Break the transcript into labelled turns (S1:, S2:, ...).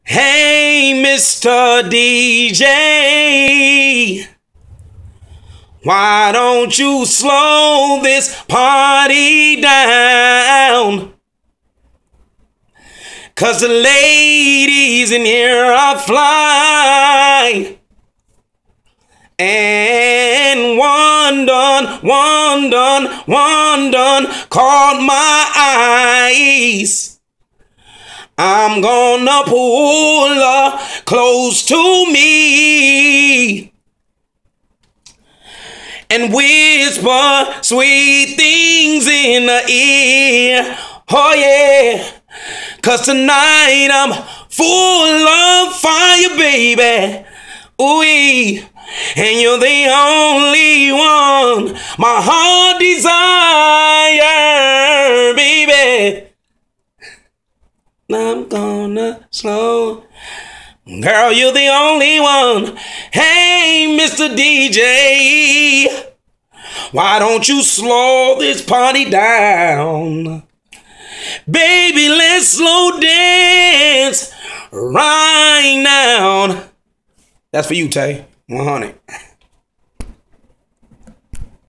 S1: Hey, Mr. DJ, why don't you slow this party down? 'Cause the ladies in here are fly. And one done caught my eyes. I'm gonna pull her close to me and whisper sweet things in her ear. Oh yeah, 'cause tonight I'm full of fire, baby. Ooh, and you're the only one my heart desire, baby. I'm gonna slow. Girl, you're the only one. Hey, Mr. DJ, why don't you slow this party down? Baby, let's slow dance right now. That's for you, Tay. 100.